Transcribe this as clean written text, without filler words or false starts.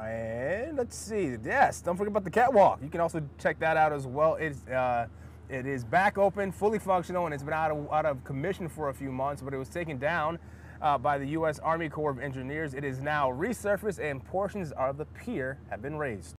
And let's see, yes, don't forget about the catwalk. You can also check that out as well. It is back open, fully functional, and it's been out of commission for a few months, but it was taken down by the U.S. Army Corps of Engineers. It is now resurfaced, and portions of the pier have been raised.